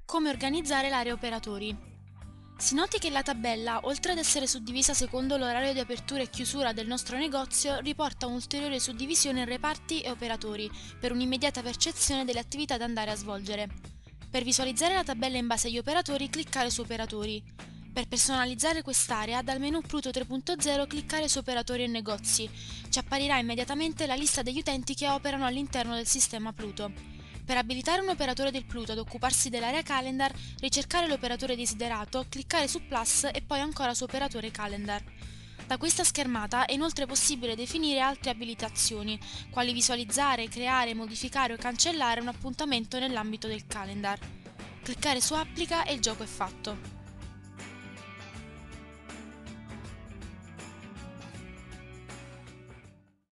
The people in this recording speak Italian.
Come organizzare l'area operatori. Si noti che la tabella, oltre ad essere suddivisa secondo l'orario di apertura e chiusura del nostro negozio, riporta un'ulteriore suddivisione in reparti e operatori, per un'immediata percezione delle attività da andare a svolgere. Per visualizzare la tabella in base agli operatori, cliccare su Operatori. Per personalizzare quest'area, dal menu Pluto 3.0 cliccare su Operatori e Negozi. Ci apparirà immediatamente la lista degli utenti che operano all'interno del sistema Pluto. Per abilitare un operatore del Pluto ad occuparsi dell'area Calendar, ricercare l'operatore desiderato, cliccare su Plus e poi ancora su Operatore Calendar. Da questa schermata è inoltre possibile definire altre abilitazioni, quali visualizzare, creare, modificare o cancellare un appuntamento nell'ambito del calendar. Cliccare su Applica e il gioco è fatto.